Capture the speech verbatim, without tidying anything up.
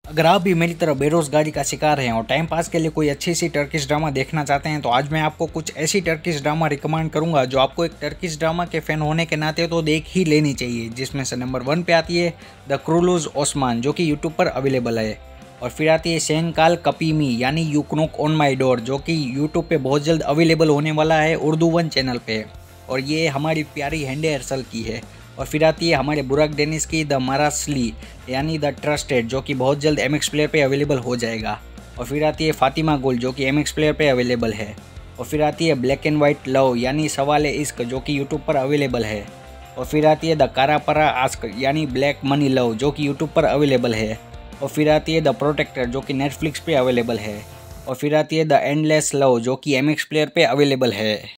अगर आप भी मेरी तरह बेरोजगारी का शिकार हैं और टाइम पास के लिए कोई अच्छी सी टर्किश ड्रामा देखना चाहते हैं तो आज मैं आपको कुछ ऐसी टर्किश ड्रामा रिकमेंड करूंगा जो आपको एक टर्किश ड्रामा के फैन होने के नाते तो देख ही लेनी चाहिए। जिसमें से नंबर वन पे आती है द क्रूलुज ओस्मान जो कि यूट्यूब पर अवेलेबल है, और फिर आती है सेंकाल कपीमी यानी you knock on my door जो कि यूट्यूब पे बहुत जल्द अवेलेबल होने वाला है उर्दू वन चैनल पे, और ये हमारी प्यारी हेंडे हर्सल की है। और फिर आती है हमारे बुराक डेनिस की द मारासली यानी द ट्रस्टेड जो कि बहुत जल्द एम एक्स प्लेयर पे अवेलेबल हो जाएगा। और फिर आती है फातिमा गुल जो कि एम एक्स प्लेयर पे अवेलेबल है। और फिर आती है ब्लैक एंड वाइट लव यानी सवाल इश्क जो कि यूट्यूब पर अवेलेबल है। और फिर आती है द कारापरा आस्क यानी ब्लैक मनी लव जो कि यूट्यूब पर अवेलेबल है। और फिर आती है द प्रोटेक्टर जो कि नेटफ्लिक्स पे अवेलेबल है। और फिर आती है द एंडलेस लव जो कि एम एक्स प्लेयर पे अवेलेबल है।